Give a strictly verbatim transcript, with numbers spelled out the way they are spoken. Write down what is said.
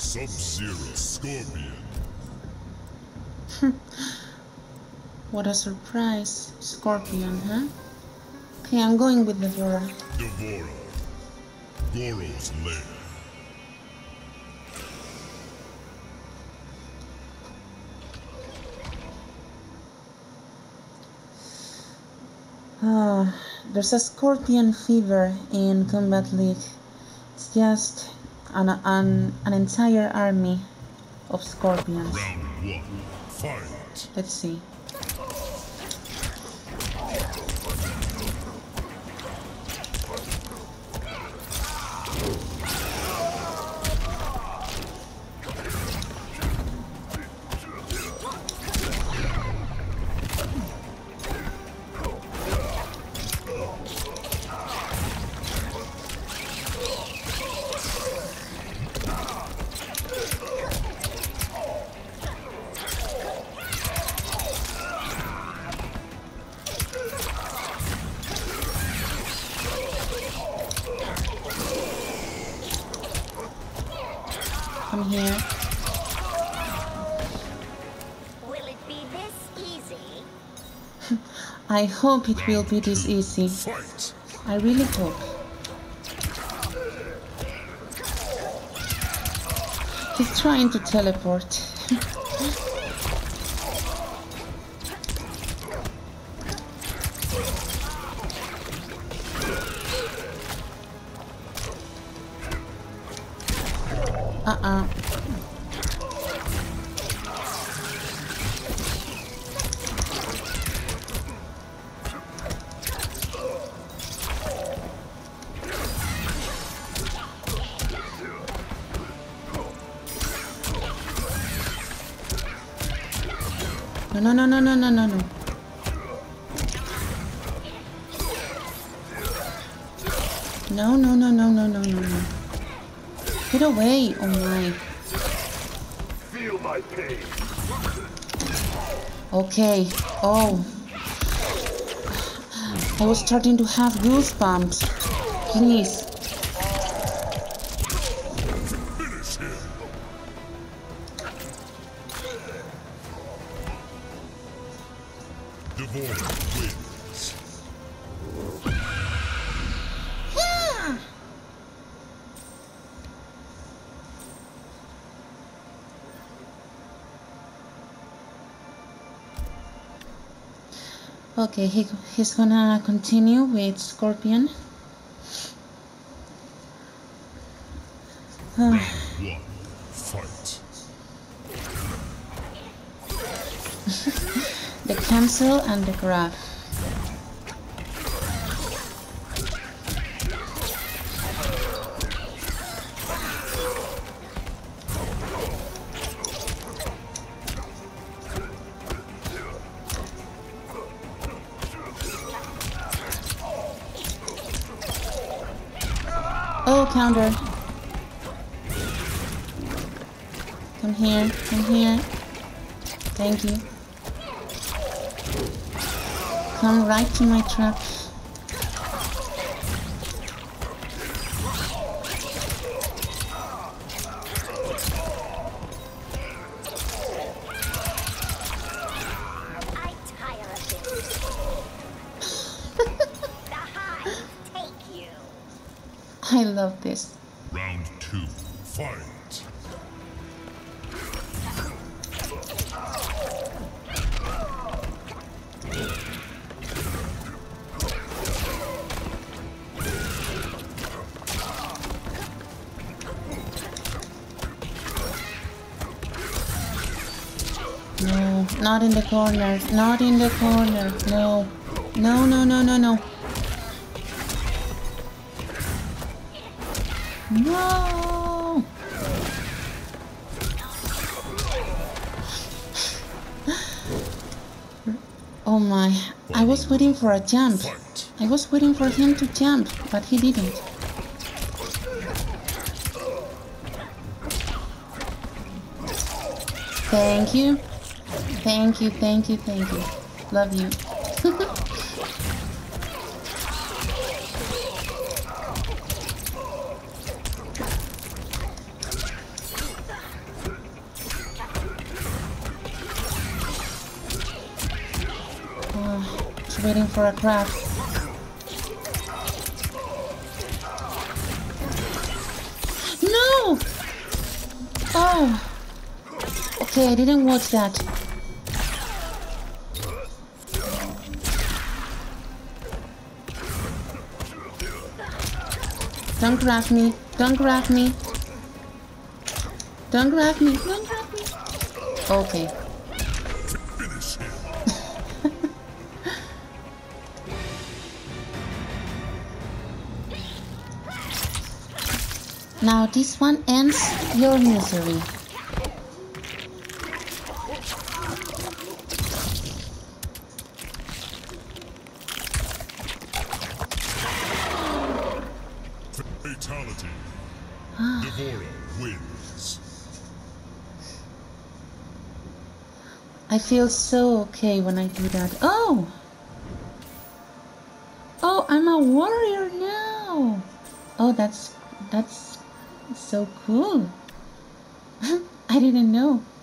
Sub-Zero Scorpion. What a surprise. Scorpion, huh? Okay, I'm going with Devora. Devora. Goro's lair. Ah, there's a scorpion fever in Kombat League. It's just an, an, an entire army of scorpions. Round one, fight. Let's see. Come here. Will it be this easy? I hope it will be this easy. Fight. I really hope. He's trying to teleport. Uh-uh. No, no, no, no, no, no, no. No, no, no, no, no, no, no, no. Get away, oh my. Feel my pain. Okay, oh. I was starting to have goosebumps. Please. Finish him. Devora wins. Yeah. Okay, he, he's gonna continue with Scorpion. Round one, fight. The cancel and the grab. Oh, counter. Come here, come here. Thank you. Come right to my trap. I tire of this. The hive take you. I love this. Round two, fight. No, not in the corner. Not in the corner. No. No, no, no, no, no. No. Oh my. I was waiting for a jump. I was waiting for him to jump, but he didn't. Thank you. Thank you, thank you, thank you. Love you. Uh, just waiting for a craft. No! Oh! Okay, I didn't watch that. Don't grab me. Don't grab me. Don't grab me. Don't grab me. Okay. Finish him. Now this one ends your misery. Fatality. Devora wins. I feel so okay when I do that. Oh! Oh, I'm a warrior now! Oh, that's... that's so cool. I didn't know.